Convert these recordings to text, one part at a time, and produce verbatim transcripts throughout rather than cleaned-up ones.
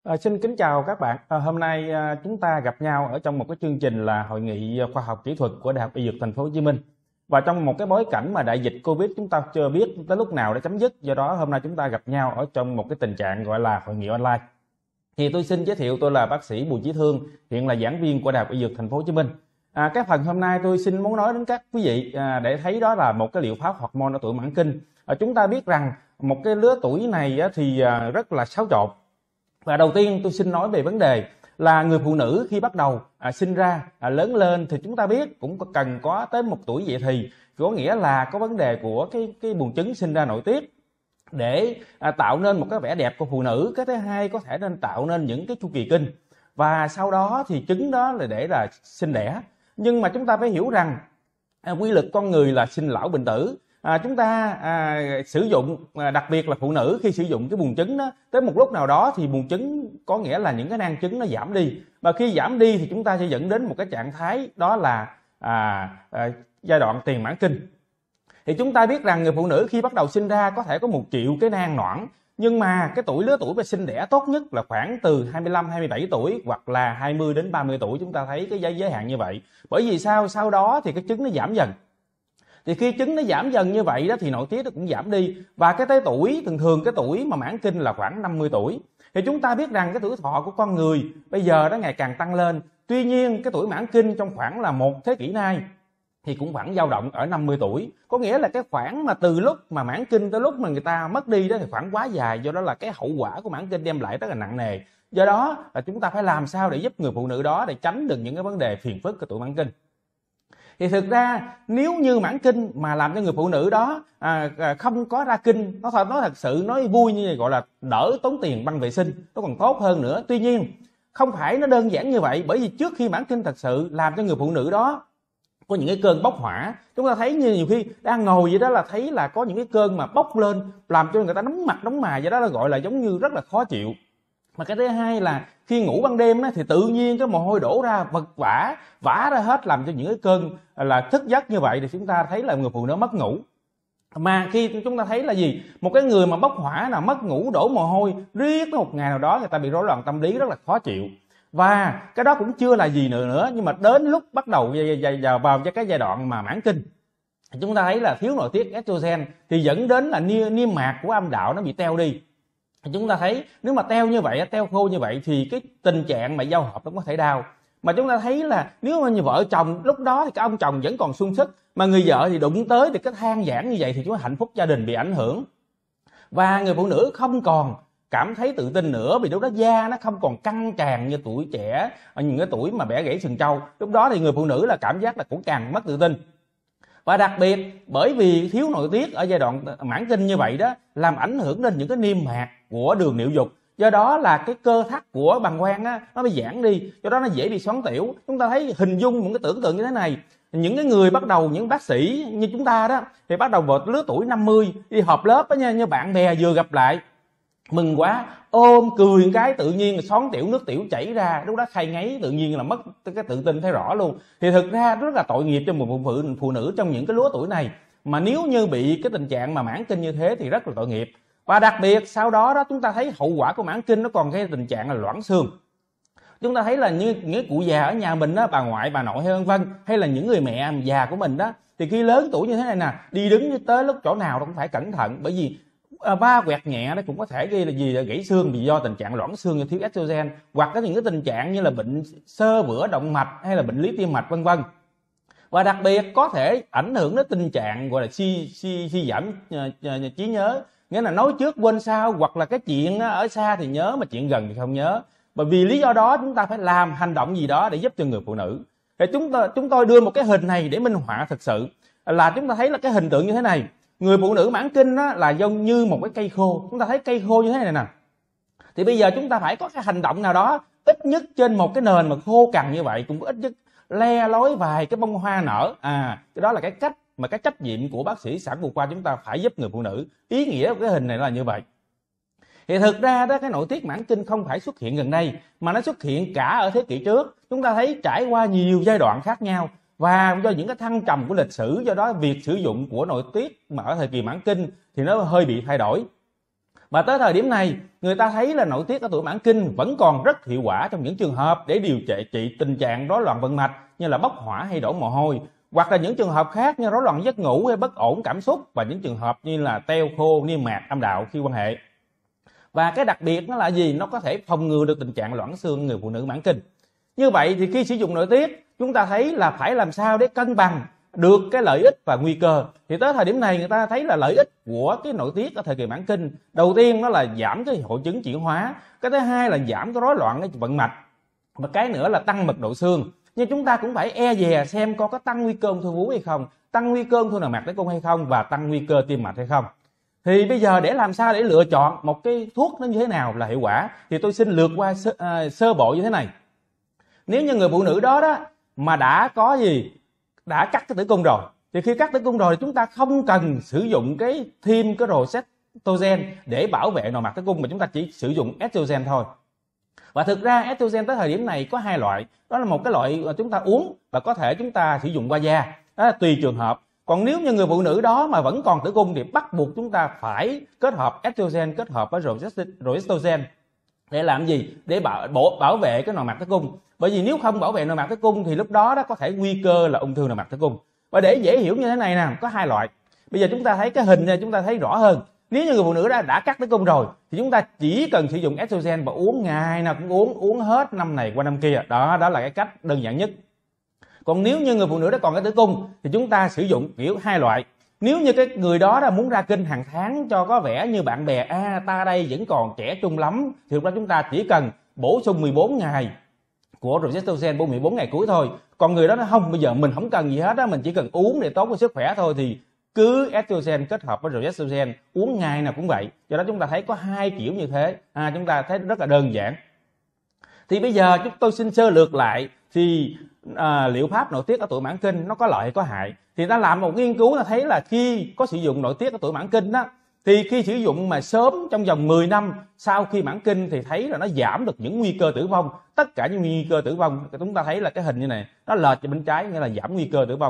À, xin kính chào các bạn. À, hôm nay à, chúng ta gặp nhau ở trong một cái chương trình là hội nghị khoa học kỹ thuật của Đại học Y Dược Thành phố Hồ Chí Minh. Và trong một cái bối cảnh mà đại dịch Covid chúng ta chưa biết tới lúc nào để chấm dứt, do đó hôm nay chúng ta gặp nhau ở trong một cái tình trạng gọi là hội nghị online. Thì tôi xin giới thiệu tôi là bác sĩ Bùi Chí Thương, hiện là giảng viên của Đại học Y Dược Thành phố Hồ Chí Minh. À, cái phần hôm nay tôi xin muốn nói đến các quý vị à, để thấy đó là một cái liệu pháp hormone ở tuổi mãn kinh. À, chúng ta biết rằng một cái lứa tuổi này á, thì à, rất là xáo trộn. Và đầu tiên tôi xin nói về vấn đề là người phụ nữ khi bắt đầu à, sinh ra à, lớn lên thì chúng ta biết cũng có, cần có tới một tuổi dậy thì, có nghĩa là có vấn đề của cái cái buồng trứng sinh ra nội tiết để à, tạo nên một cái vẻ đẹp của phụ nữ. Cái thứ hai có thể nên tạo nên những cái chu kỳ kinh, và sau đó thì trứng đó là để là sinh đẻ. Nhưng mà chúng ta phải hiểu rằng à, quy luật con người là sinh lão bệnh tử. À, chúng ta à, sử dụng à, đặc biệt là phụ nữ khi sử dụng cái buồng trứng đó, tới một lúc nào đó thì buồng trứng có nghĩa là những cái nang trứng nó giảm đi, và khi giảm đi thì chúng ta sẽ dẫn đến một cái trạng thái đó là à, à, giai đoạn tiền mãn kinh. Thì chúng ta biết rằng người phụ nữ khi bắt đầu sinh ra có thể có một triệu cái nang nõn, nhưng mà cái tuổi lứa tuổi về sinh đẻ tốt nhất là khoảng từ hai mươi lăm hai mươi bảy tuổi hoặc là hai mươi đến ba mươi tuổi. Chúng ta thấy cái giới giới hạn như vậy. Bởi vì sao? Sau đó thì cái trứng nó giảm dần. Thì khi trứng nó giảm dần như vậy đó thì nội tiết nó cũng giảm đi, và cái tới tuổi thường thường cái tuổi mà mãn kinh là khoảng năm mươi tuổi. Thì chúng ta biết rằng cái tuổi thọ của con người bây giờ nó ngày càng tăng lên. Tuy nhiên cái tuổi mãn kinh trong khoảng là một thế kỷ nay thì cũng khoảng dao động ở năm mươi tuổi. Có nghĩa là cái khoảng mà từ lúc mà mãn kinh tới lúc mà người ta mất đi đó thì khoảng quá dài, do đó là cái hậu quả của mãn kinh đem lại rất là nặng nề. Do đó là chúng ta phải làm sao để giúp người phụ nữ đó để tránh được những cái vấn đề phiền phức của tuổi mãn kinh. Thì thực ra nếu như mãn kinh mà làm cho người phụ nữ đó à, không có ra kinh, nó thật nói thật sự nói vui như vậy, gọi là đỡ tốn tiền băng vệ sinh, nó còn tốt hơn nữa. Tuy nhiên không phải nó đơn giản như vậy, bởi vì trước khi mãn kinh thật sự làm cho người phụ nữ đó có những cái cơn bốc hỏa. Chúng ta thấy như nhiều khi đang ngồi vậy đó là thấy là có những cái cơn mà bốc lên làm cho người ta nóng mặt nóng mày, vậy đó là gọi là giống như rất là khó chịu. Mà cái thứ hai là khi ngủ ban đêm đó, thì tự nhiên cái mồ hôi đổ ra vật vã vã ra hết, làm cho những cái cơn là thức giấc như vậy thì chúng ta thấy là người phụ nữ mất ngủ. Mà khi chúng ta thấy là gì, một cái người mà bốc hỏa nào mất ngủ đổ mồ hôi riết một ngày nào đó người ta bị rối loạn tâm lý rất là khó chịu. Và cái đó cũng chưa là gì nữa nữa nhưng mà đến lúc bắt đầu vào vào cái giai đoạn mà mãn kinh, chúng ta thấy là thiếu nội tiết estrogen thì dẫn đến là niêm mạc của âm đạo nó bị teo đi. Chúng ta thấy nếu mà teo như vậy, teo khô như vậy thì cái tình trạng mà giao hợp nó có thể đau. Mà chúng ta thấy là nếu mà như vợ chồng lúc đó thì cái ông chồng vẫn còn sung sức, mà người vợ thì đụng tới thì cái than vãn như vậy thì chúng ta hạnh phúc gia đình bị ảnh hưởng. Và người phụ nữ không còn cảm thấy tự tin nữa, vì lúc đó da nó không còn căng tràn như tuổi trẻ, ở những cái tuổi mà bẻ gãy sừng trâu. Lúc đó thì người phụ nữ là cảm giác là cũng càng mất tự tin. Và đặc biệt bởi vì thiếu nội tiết ở giai đoạn mãn kinh như vậy đó, làm ảnh hưởng đến những cái niêm mạc của đường niệu dục. Do đó là cái cơ thắt của bàng quang á, nó bị giãn đi, do đó nó dễ bị xoắn tiểu. Chúng ta thấy hình dung một cái tưởng tượng như thế này, những cái người bắt đầu, những bác sĩ như chúng ta đó thì bắt đầu vào lứa tuổi năm mươi đi họp lớp đó nha, như bạn bè vừa gặp lại mừng quá, ôm cười cái tự nhiên xoắn tiểu, nước tiểu chảy ra, lúc đó khai ngáy, tự nhiên là mất cái tự tin thấy rõ luôn. Thì thực ra rất là tội nghiệp cho một phụ, phụ nữ trong những cái lứa tuổi này, mà nếu như bị cái tình trạng mà mãn kinh như thế thì rất là tội nghiệp. Và đặc biệt sau đó đó chúng ta thấy hậu quả của mãn kinh nó còn gây tình trạng là loãng xương. Chúng ta thấy là như những cụ già ở nhà mình đó, bà ngoại, bà nội hay vân vân, hay là những người mẹ già của mình đó, thì khi lớn tuổi như thế này nè, đi đứng tới lúc chỗ nào cũng phải cẩn thận, bởi vì à, va quẹt nhẹ nó cũng có thể gây là gì là gãy xương, vì do tình trạng loãng xương do thiếu estrogen, hoặc có những cái tình trạng như là bệnh xơ vữa động mạch hay là bệnh lý tim mạch vân vân. Và đặc biệt có thể ảnh hưởng đến tình trạng gọi là suy suy suy giảm uh, trí nhớ, nghĩa là nói trước quên sau, hoặc là cái chuyện ở xa thì nhớ mà chuyện gần thì không nhớ. Bởi vì lý do đó chúng ta phải làm hành động gì đó để giúp cho người phụ nữ. Thì chúng ta chúng tôi đưa một cái hình này để minh họa thực sự là chúng ta thấy là cái hình tượng như thế này. Người phụ nữ mãn kinh á, là giống như một cái cây khô. Chúng ta thấy cây khô như thế này nè. Thì bây giờ chúng ta phải có cái hành động nào đó, ít nhất trên một cái nền mà khô cằn như vậy cũng có ít nhất le lói vài cái bông hoa nở. À, cái đó là cái cách mà cái trách nhiệm của bác sĩ sản phụ khoa chúng ta phải giúp người phụ nữ. Ý nghĩa của cái hình này là như vậy. Thì thực ra đó, cái nội tiết mãn kinh không phải xuất hiện gần đây, mà nó xuất hiện cả ở thế kỷ trước. Chúng ta thấy trải qua nhiều giai đoạn khác nhau, và do những cái thăng trầm của lịch sử, do đó việc sử dụng của nội tiết mà ở thời kỳ mãn kinh thì nó hơi bị thay đổi. Và tới thời điểm này, người ta thấy là nội tiết ở tuổi mãn kinh vẫn còn rất hiệu quả trong những trường hợp để điều trị trị tình trạng rối loạn vận mạch như là bốc hỏa hay đổ mồ hôi, hoặc là những trường hợp khác như rối loạn giấc ngủ hay bất ổn cảm xúc, và những trường hợp như là teo khô, niêm mạc, âm đạo khi quan hệ. Và cái đặc biệt nó là gì? Nó có thể phòng ngừa được tình trạng loãng xương người phụ nữ mãn kinh. Như vậy thì khi sử dụng nội tiết, chúng ta thấy là phải làm sao để cân bằng được cái lợi ích và nguy cơ. Thì tới thời điểm này người ta thấy là lợi ích của cái nội tiết ở thời kỳ mãn kinh, đầu tiên nó là giảm cái hội chứng chuyển hóa, cái thứ hai là giảm cái rối loạn cái vận mạch, và cái nữa là tăng mật độ xương. Nhưng chúng ta cũng phải e dè xem coi có tăng nguy cơ ung thư vú hay không, tăng nguy cơ ung thư nội mạc tử cung hay không, và tăng nguy cơ tim mạch hay không. Thì bây giờ để làm sao để lựa chọn một cái thuốc nó như thế nào là hiệu quả, thì tôi xin lược qua sơ, à, sơ bộ như thế này. Nếu như người phụ nữ đó đó mà đã có gì đã cắt cái tử cung rồi, thì khi cắt tử cung rồi thì chúng ta không cần sử dụng cái thêm cái progestogen để bảo vệ nội mạc tử cung, mà chúng ta chỉ sử dụng estrogen thôi. Và thực ra estrogen tới thời điểm này có hai loại, đó là một cái loại chúng ta uống và có thể chúng ta sử dụng qua da, đó là tùy trường hợp. Còn nếu như người phụ nữ đó mà vẫn còn tử cung thì bắt buộc chúng ta phải kết hợp estrogen kết hợp với progestogen. Để làm gì? Để bảo, bảo vệ cái nội mạc tử cung. Bởi vì nếu không bảo vệ nội mạc tử cung thì lúc đó đó có thể nguy cơ là ung thư nội mạc tử cung. Và để dễ hiểu như thế này nè, có hai loại. Bây giờ chúng ta thấy cái hình này chúng ta thấy rõ hơn. Nếu như người phụ nữ đã đã cắt tử cung rồi thì chúng ta chỉ cần sử dụng estrogen và uống ngày nào cũng uống, uống hết năm này qua năm kia. Đó, đó là cái cách đơn giản nhất. Còn nếu như người phụ nữ đã còn cái tử cung thì chúng ta sử dụng kiểu hai loại. Nếu như cái người đó đã muốn ra kinh hàng tháng cho có vẻ như bạn bè, à ta đây vẫn còn trẻ trung lắm, thì lúc đó chúng ta chỉ cần bổ sung mười bốn ngày của progestogen, bổ mười bốn ngày cuối thôi. Còn người đó nói không, bây giờ mình không cần gì hết á, mình chỉ cần uống để tốt cho sức khỏe thôi, thì cứ estrogen kết hợp với progestogen, uống ngày nào cũng vậy. Do đó chúng ta thấy có hai kiểu như thế, à, chúng ta thấy rất là đơn giản. Thì bây giờ chúng tôi xin sơ lược lại thì à, liệu pháp nội tiết ở tuổi mãn kinh nó có lợi hay có hại. Thì ta làm một nghiên cứu là thấy là khi có sử dụng nội tiết ở tuổi mãn kinh đó, thì khi sử dụng mà sớm trong vòng mười năm sau khi mãn kinh thì thấy là nó giảm được những nguy cơ tử vong. Tất cả những nguy cơ tử vong chúng ta thấy là cái hình như này, nó lệch về bên trái, nghĩa là giảm nguy cơ tử vong.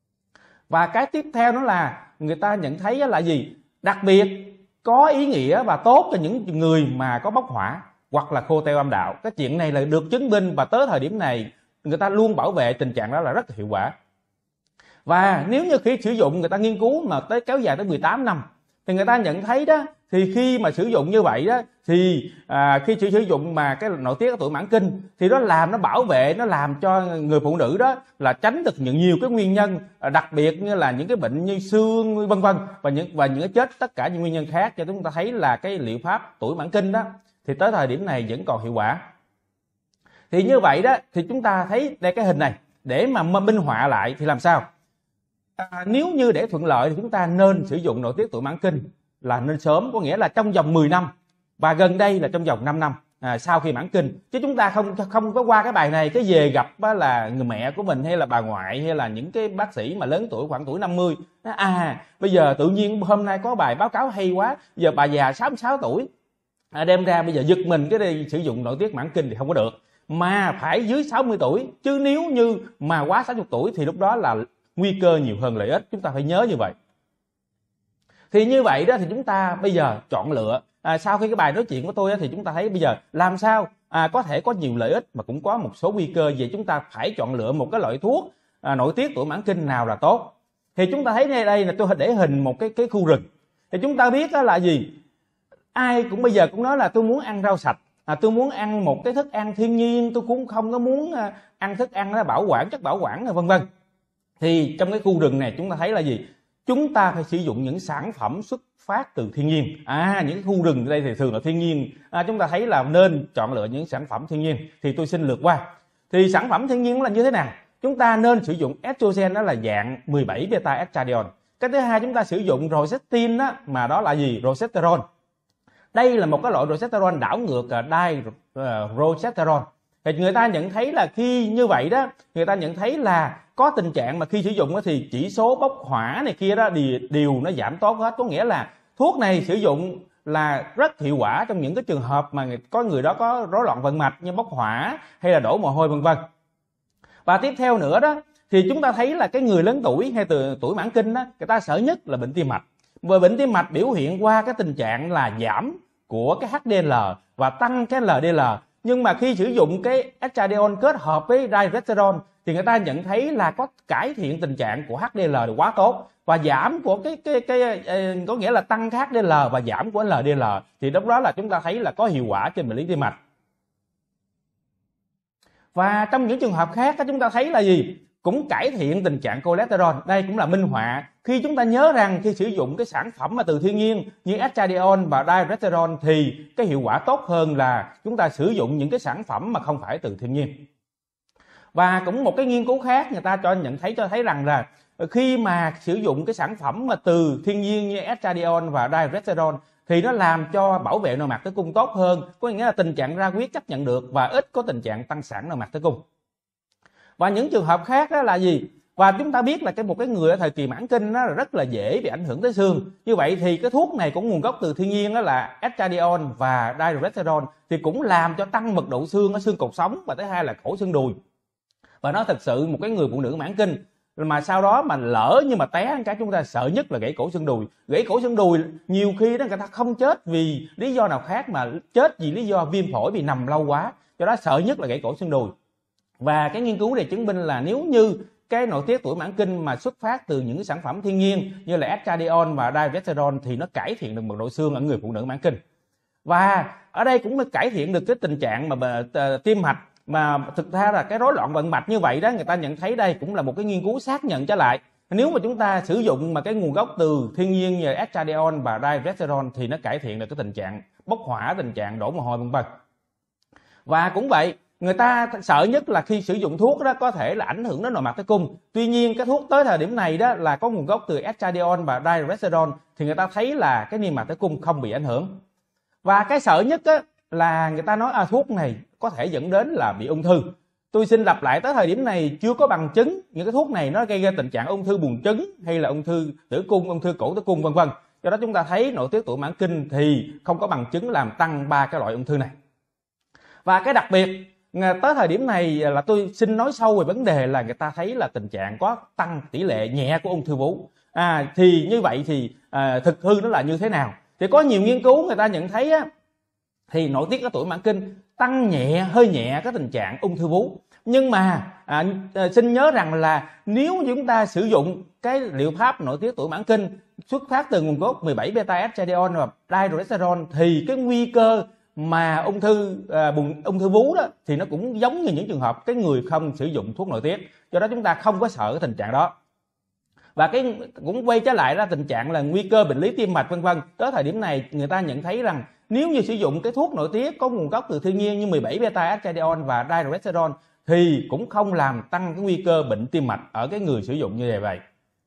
Và cái tiếp theo đó là người ta nhận thấy là gì? Đặc biệt có ý nghĩa và tốt cho những người mà có bốc hỏa hoặc là khô teo âm đạo. Cái chuyện này là được chứng minh, và tới thời điểm này người ta luôn bảo vệ tình trạng đó là rất hiệu quả. Và nếu như khi sử dụng người ta nghiên cứu mà tới kéo dài tới mười tám năm thì người ta nhận thấy đó, thì khi mà sử dụng như vậy đó thì à, khi sử dụng mà cái nội tiết ở tuổi mãn kinh thì nó làm nó bảo vệ, nó làm cho người phụ nữ đó là tránh được những nhiều cái nguyên nhân, đặc biệt như là những cái bệnh như xương vân vân, và những và những cái chết, tất cả những nguyên nhân khác. Cho chúng ta thấy là cái liệu pháp tuổi mãn kinh đó thì tới thời điểm này vẫn còn hiệu quả. Thì như vậy đó thì chúng ta thấy đây cái hình này để mà minh họa lại thì làm sao? À, nếu như để thuận lợi thì chúng ta nên sử dụng nội tiết tuổi mãn kinh là nên sớm, có nghĩa là trong vòng mười năm, và gần đây là trong vòng năm năm à, sau khi mãn kinh. Chứ chúng ta không không có qua cái bài này cái về gặp là người mẹ của mình hay là bà ngoại hay là những cái bác sĩ mà lớn tuổi, khoảng tuổi năm mươi, à bây giờ tự nhiên hôm nay có bài báo cáo hay quá, giờ bà già sáu mươi sáu tuổi à, đem ra bây giờ giật mình cái đi sử dụng nội tiết mãn kinh thì không có được, mà phải dưới sáu mươi tuổi. Chứ nếu như mà quá sáu mươi tuổi thì lúc đó là nguy cơ nhiều hơn lợi ích, chúng ta phải nhớ như vậy. Thì như vậy đó thì chúng ta bây giờ chọn lựa, à, sau khi cái bài nói chuyện của tôi đó, thì chúng ta thấy bây giờ làm sao à, có thể có nhiều lợi ích mà cũng có một số nguy cơ. Vậy chúng ta phải chọn lựa một cái loại thuốc à, nội tiết tuổi mãn kinh nào là tốt. Thì chúng ta thấy ngay đây là tôi để hình một cái cái khu rừng. Thì chúng ta biết đó là gì? Ai cũng bây giờ cũng nói là tôi muốn ăn rau sạch, à, tôi muốn ăn một cái thức ăn thiên nhiên, tôi cũng không có muốn à, ăn thức ăn nó bảo quản, chất bảo quản vân vân. Thì trong cái khu rừng này chúng ta thấy là gì? Chúng ta phải sử dụng những sản phẩm xuất phát từ thiên nhiên. À, những khu rừng ở đây thì thường là thiên nhiên. À, chúng ta thấy là nên chọn lựa những sản phẩm thiên nhiên. Thì tôi xin lược qua. Thì sản phẩm thiên nhiên là như thế nào? Chúng ta nên sử dụng estrogen, đó là dạng mười bảy beta estradiol. Cái thứ hai chúng ta sử dụng progestin đó, mà đó là gì? Progesterone. Đây là một cái loại progesterone đảo ngược diprogesterone. Thì người ta nhận thấy là khi như vậy đó, người ta nhận thấy là có tình trạng mà khi sử dụng thì chỉ số bốc hỏa này kia đó đều nó giảm tốt hết. Có nghĩa là thuốc này sử dụng là rất hiệu quả trong những cái trường hợp mà có người đó có rối loạn vận mạch như bốc hỏa hay là đổ mồ hôi vân vân. Và tiếp theo nữa đó thì chúng ta thấy là cái người lớn tuổi hay từ tuổi mãn kinh đó, người ta sợ nhất là bệnh tim mạch. Và bệnh tim mạch biểu hiện qua cái tình trạng là giảm của cái hát đê lờ và tăng cái lờ đê lờ. Nhưng mà khi sử dụng cái estradiol kết hợp với resveratrol thì người ta nhận thấy là có cải thiện tình trạng của hát đê lờ được quá tốt, và giảm của cái cái cái, cái có nghĩa là tăng cái hát đê lờ và giảm của lờ đê lờ, thì lúc đó là chúng ta thấy là có hiệu quả trên bệnh lý tim mạch. Và trong những trường hợp khác chúng ta thấy là gì? Cũng cải thiện tình trạng cholesterol. Đây cũng là minh họa khi chúng ta nhớ rằng khi sử dụng cái sản phẩm mà từ thiên nhiên như estradiol và resveratrol thì cái hiệu quả tốt hơn là chúng ta sử dụng những cái sản phẩm mà không phải từ thiên nhiên. Và cũng một cái nghiên cứu khác người ta cho nhận thấy cho thấy rằng là khi mà sử dụng cái sản phẩm mà từ thiên nhiên như estradiol và resveratrol thì nó làm cho bảo vệ nội mạc tử cung tốt hơn, có nghĩa là tình trạng ra huyết chấp nhận được và ít có tình trạng tăng sản nội mạc tử cung. Và những trường hợp khác đó là gì? Và chúng ta biết là cái một cái người ở thời kỳ mãn kinh nó rất là dễ bị ảnh hưởng tới xương. Như vậy thì cái thuốc này cũng nguồn gốc từ thiên nhiên, đó là estradiol và resveratrol, thì cũng làm cho tăng mật độ xương ở xương cột sống và thứ hai là cổ xương đùi. Và nó thật sự một cái người phụ nữ mãn kinh mà sau đó mà lỡ nhưng mà té cái chúng ta sợ nhất là gãy cổ xương đùi. Gãy cổ xương đùi nhiều khi đó người ta không chết vì lý do nào khác mà chết vì lý do viêm phổi vì nằm lâu quá. Do đó sợ nhất là gãy cổ xương đùi. Và cái nghiên cứu này chứng minh là nếu như cái nội tiết tuổi mãn kinh mà xuất phát từ những cái sản phẩm thiên nhiên như là estradiol và resveratrol thì nó cải thiện được mật độ xương ở người phụ nữ mãn kinh. Và ở đây cũng cải thiện được cái tình trạng mà uh, tim mạch, mà thực ra là cái rối loạn vận mạch như vậy đó, người ta nhận thấy đây cũng là một cái nghiên cứu xác nhận trở lại. Nếu mà chúng ta sử dụng mà cái nguồn gốc từ thiên nhiên như estradiol và resveratrol thì nó cải thiện được cái tình trạng bốc hỏa, tình trạng đổ mồ hôi vân vân. Và cũng vậy, người ta sợ nhất là khi sử dụng thuốc đó có thể là ảnh hưởng đến nội mạc tử cung. Tuy nhiên cái thuốc tới thời điểm này đó là có nguồn gốc từ estradiol và resveratrol thì người ta thấy là cái niêm mạc tử cung không bị ảnh hưởng. Và cái sợ nhất á, là người ta nói à, thuốc này có thể dẫn đến là bị ung thư. Tôi xin lặp lại, tới thời điểm này chưa có bằng chứng những cái thuốc này nó gây ra tình trạng ung thư buồng trứng hay là ung thư tử cung, ung thư cổ tử cung vân vân. Do đó chúng ta thấy nội tiết tuổi mãn kinh thì không có bằng chứng làm tăng ba cái loại ung thư này. Và cái đặc biệt tới thời điểm này là tôi xin nói sâu về vấn đề là người ta thấy là tình trạng có tăng tỷ lệ nhẹ của ung thư vú. À, thì như vậy thì à, thực hư nó là như thế nào? Thì có nhiều nghiên cứu người ta nhận thấy á, thì nội tiết ở tuổi mãn kinh tăng nhẹ, hơi nhẹ cái tình trạng ung thư vú. Nhưng mà à, xin nhớ rằng là nếu chúng ta sử dụng cái liệu pháp nội tiết tuổi mãn kinh xuất phát từ nguồn gốc mười bảy beta estradiol và resveratrol thì cái nguy cơ mà ung thư à, bùng ung thư vú đó thì nó cũng giống như những trường hợp cái người không sử dụng thuốc nội tiết. Do đó chúng ta không có sợ cái tình trạng đó. Và cái cũng quay trở lại ra tình trạng là nguy cơ bệnh lý tim mạch vân vân. Tới thời điểm này người ta nhận thấy rằng nếu như sử dụng cái thuốc nội tiết có nguồn gốc từ thiên nhiên như mười bảy beta estradiol và resveratrol thì cũng không làm tăng cái nguy cơ bệnh tim mạch ở cái người sử dụng như vậy.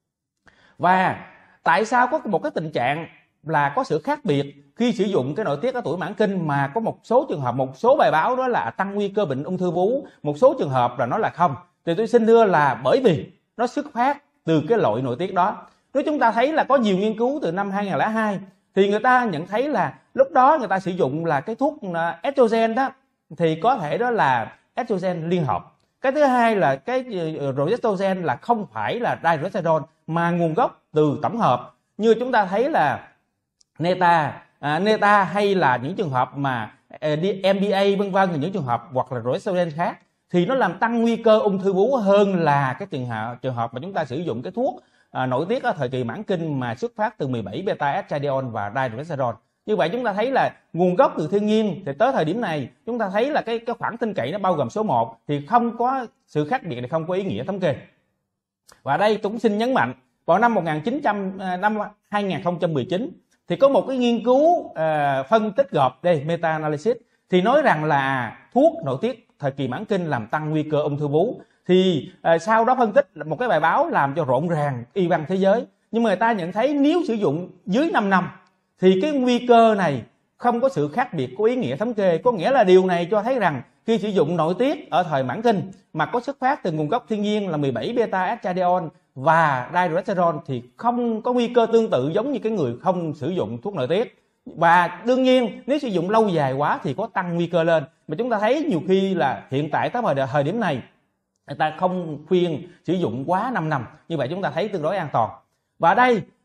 Và tại sao có một cái tình trạng là có sự khác biệt khi sử dụng cái nội tiết ở tuổi mãn kinh mà có một số trường hợp, một số bài báo đó là tăng nguy cơ bệnh ung thư vú, một số trường hợp là nó là không? Thì tôi xin đưa là bởi vì nó xuất phát từ cái loại nội tiết đó. Nếu chúng ta thấy là có nhiều nghiên cứu từ năm hai không không hai thì người ta nhận thấy là lúc đó người ta sử dụng là cái thuốc estrogen đó thì có thể đó là estrogen liên hợp. Cái thứ hai là cái progesterone là không phải là resveratrol mà nguồn gốc từ tổng hợp. Như chúng ta thấy là Neta, à, Neta hay là những trường hợp mà em bê a vân vân, những trường hợp hoặc là progesterone khác thì nó làm tăng nguy cơ ung thư vú hơn là cái trường hợp trường hợp mà chúng ta sử dụng cái thuốc à, nội tiết ở thời kỳ mãn kinh mà xuất phát từ mười bảy beta estradiol và resveratrol. Như vậy chúng ta thấy là nguồn gốc từ thiên nhiên thì tới thời điểm này chúng ta thấy là cái cái khoảng tin cậy nó bao gồm số một thì không có sự khác biệt, thì không có ý nghĩa thống kê. Và đây tôi cũng xin nhấn mạnh, vào năm một nghìn chín trăm năm hai không một chín thì có một cái nghiên cứu uh, phân tích gộp đây, meta analysis, thì nói rằng là thuốc nội tiết thời kỳ mãn kinh làm tăng nguy cơ ung thư vú. Thì uh, sau đó phân tích một cái bài báo làm cho rộn ràng y văn thế giới. Nhưng mà người ta nhận thấy nếu sử dụng dưới năm năm thì cái nguy cơ này không có sự khác biệt có ý nghĩa thống kê. Có nghĩa là điều này cho thấy rằng khi sử dụng nội tiết ở thời mãn kinh mà có xuất phát từ nguồn gốc thiên nhiên là mười bảy beta estradiol và resveratrol thì không có nguy cơ tương tự giống như cái người không sử dụng thuốc nội tiết. Và đương nhiên nếu sử dụng lâu dài quá thì có tăng nguy cơ lên. Mà chúng ta thấy nhiều khi là hiện tại tới thời điểm này người ta không khuyên sử dụng quá năm năm. Như vậy chúng ta thấy tương đối an toàn. Và đây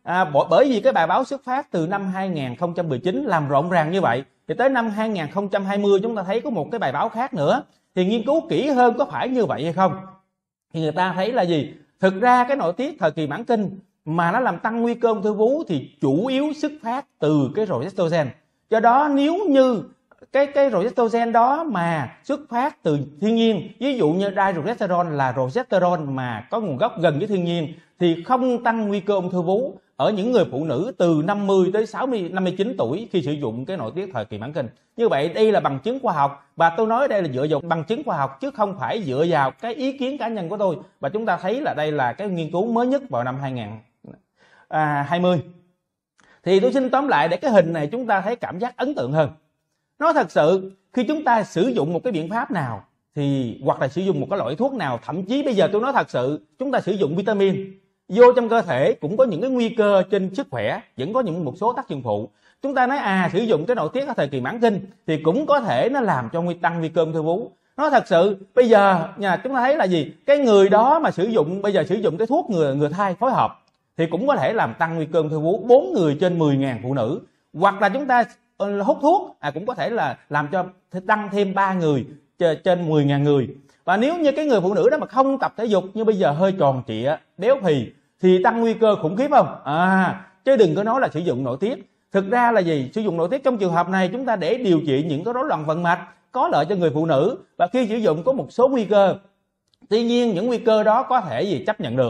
À, bởi vì cái bài báo xuất phát từ năm hai nghìn không trăm mười chín làm rộn ràng như vậy, thì tới năm hai nghìn không trăm hai mươi chúng ta thấy có một cái bài báo khác nữa, thì nghiên cứu kỹ hơn có phải như vậy hay không, thì người ta thấy là gì? Thực ra cái nội tiết thời kỳ mãn kinh mà nó làm tăng nguy cơ ung thư vú thì chủ yếu xuất phát từ cái progesterone. Do đó nếu như cái cái progesterone đó mà xuất phát từ thiên nhiên, ví dụ như dihydrogesterone là progesterone mà có nguồn gốc gần với thiên nhiên, thì không tăng nguy cơ ung thư vú ở những người phụ nữ từ năm mươi tới sáu mươi, năm mươi chín tuổi khi sử dụng cái nội tiết thời kỳ mãn kinh. Như vậy đây là bằng chứng khoa học, và tôi nói đây là dựa vào bằng chứng khoa học chứ không phải dựa vào cái ý kiến cá nhân của tôi. Và chúng ta thấy là đây là cái nghiên cứu mới nhất vào năm hai nghìn không trăm hai mươi. Thì tôi xin tóm lại để cái hình này chúng ta thấy cảm giác ấn tượng hơn. Nói thật sự khi chúng ta sử dụng một cái biện pháp nào thì hoặc là sử dụng một cái loại thuốc nào, thậm chí bây giờ tôi nói thật sự chúng ta sử dụng vitamin vô trong cơ thể cũng có những cái nguy cơ trên sức khỏe, vẫn có những một số tác dụng phụ. Chúng ta nói à sử dụng cái nội tiết ở thời kỳ mãn kinh thì cũng có thể nó làm cho nguy tăng nguy cơ ung thư vú. Nói thật sự bây giờ nhà chúng ta thấy là gì? Cái người đó mà sử dụng bây giờ sử dụng cái thuốc người người thai phối hợp thì cũng có thể làm tăng nguy cơ ung thư vú bốn người trên mười nghìn phụ nữ. Hoặc là chúng ta hút thuốc à, cũng có thể là làm cho tăng thêm ba người trên mười nghìn người. Và nếu như cái người phụ nữ đó mà không tập thể dục như bây giờ hơi tròn trịa, béo phì thì tăng nguy cơ khủng khiếp không? À, chứ đừng có nói là sử dụng nội tiết. Thực ra là gì? Sử dụng nội tiết trong trường hợp này chúng ta để điều trị những cái rối loạn vận mạch có lợi cho người phụ nữ, và khi sử dụng có một số nguy cơ. Tuy nhiên những nguy cơ đó có thể gì chấp nhận được.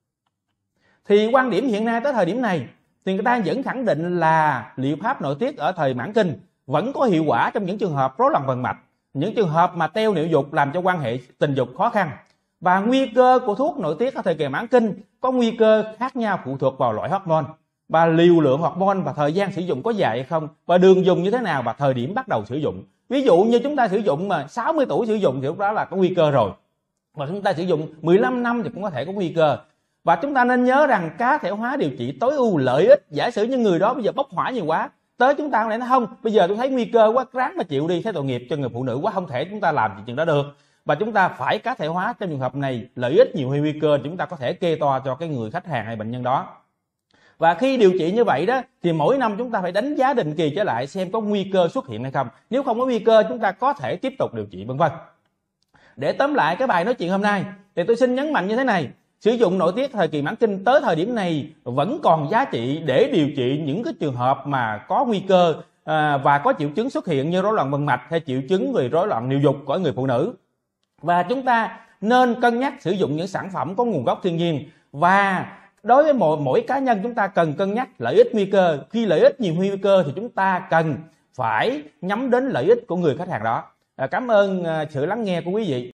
Thì quan điểm hiện nay tới thời điểm này thì người ta vẫn khẳng định là liệu pháp nội tiết ở thời mãn kinh vẫn có hiệu quả trong những trường hợp rối loạn vận mạch, những trường hợp mà teo niệu dục làm cho quan hệ tình dục khó khăn. Và nguy cơ của thuốc nội tiết ở thời kỳ mãn kinh có nguy cơ khác nhau phụ thuộc vào loại hormone và liều lượng hormone và thời gian sử dụng có dài hay không, và đường dùng như thế nào và thời điểm bắt đầu sử dụng. Ví dụ như chúng ta sử dụng mà sáu mươi tuổi sử dụng thì lúc đó là có nguy cơ rồi, và chúng ta sử dụng mười lăm năm thì cũng có thể có nguy cơ. Và chúng ta nên nhớ rằng cá thể hóa điều trị tối ưu lợi ích. Giả sử như người đó bây giờ bốc hỏa nhiều quá, tới chúng ta lại nói không, bây giờ tôi thấy nguy cơ quá, ráng mà chịu đi, thấy tội nghiệp cho người phụ nữ quá, không thể chúng ta làm chuyện đó được. Và chúng ta phải cá thể hóa trong trường hợp này, lợi ích nhiều hơn nguy cơ, chúng ta có thể kê toa cho cái người khách hàng hay bệnh nhân đó. Và khi điều trị như vậy đó thì mỗi năm chúng ta phải đánh giá định kỳ trở lại xem có nguy cơ xuất hiện hay không. Nếu không có nguy cơ chúng ta có thể tiếp tục điều trị vân vân. Để tóm lại cái bài nói chuyện hôm nay thì tôi xin nhấn mạnh như thế này: sử dụng nội tiết thời kỳ mãn kinh tới thời điểm này vẫn còn giá trị để điều trị những cái trường hợp mà có nguy cơ à, và có triệu chứng xuất hiện như rối loạn vận mạch hay triệu chứng về rối loạn niệu dục của người phụ nữ. Và chúng ta nên cân nhắc sử dụng những sản phẩm có nguồn gốc thiên nhiên, và đối với mỗi, mỗi cá nhân chúng ta cần cân nhắc lợi ích nguy cơ. Khi lợi ích nhiều nguy cơ thì chúng ta cần phải nhắm đến lợi ích của người khách hàng đó. À, cảm ơn sự lắng nghe của quý vị.